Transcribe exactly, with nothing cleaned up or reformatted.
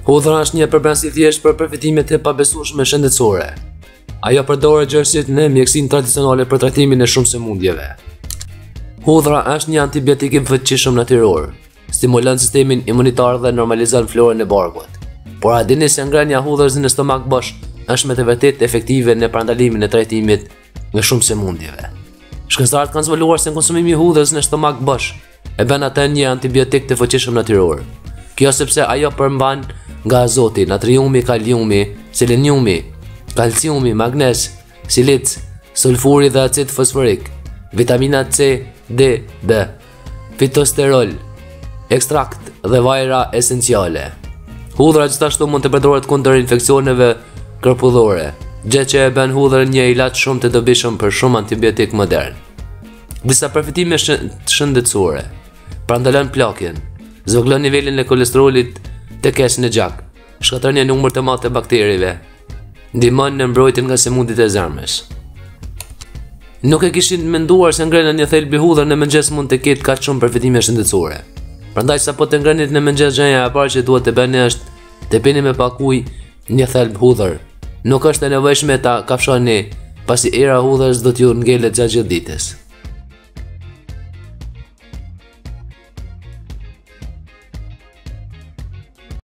Hudhra është një përbërës i thjesht për përfitimet e pabesueshme shëndetësore. Ajo përdoret gjithsesi në mjekësinë tradicionale për trajtimin e shumë sëmundjeve. Hudhra është një antibiotik i fuqishëm natyror, stimulon sistemin imunitar dhe normalizon florën e barkut. Por a dini se ngrënia e hudhrës në stomak bosh është me të vërtetë efektive në parandalimin e trajtimit nga shumë sëmundjeve. Shkencëtarët kanë zbuluar se konsumimi i hudhrës në stomak bosh e bën atë një antibiotik të fuqishëm natyror. Kjo sepse ajo përmban nga azoti, natriumi, kaliumi, seleniumi, kalciumi, magnez, silic, sulfuri dhe acid fosforik, vitamina C, D, B, fitosterol, ekstrakt dhe vajra esenciale. Hudhra gjithashtu mund të përdoret kundër infeksioneve korpullore, gjë që e bën hudhrën një ilaç shumë të dobishëm për shumë antibiotik modern. Disa përfitime shëndetësore: parandalon plakjen, zvoglon nivelin e kolesterolit të keq në gjak, shkatërron një numër të madh të bakterieve, ndihmon në mbrojtjen nga sëmundjet e zemrës. Nuk e kishin menduar se ngrënia një thelbi hudhër në mëngjes mund të ketë kaq shumë përfitime shëndetësore. Prandaj sapo të ngrënit në mëngjes, gjëja e parë që duhet të bëni është të pini me pak ujë një thelb hudhër. Nuk është e nevojshme ta kafshoni, pasi era e hudhës do t'ju ngelet gjatë gjithë ditës.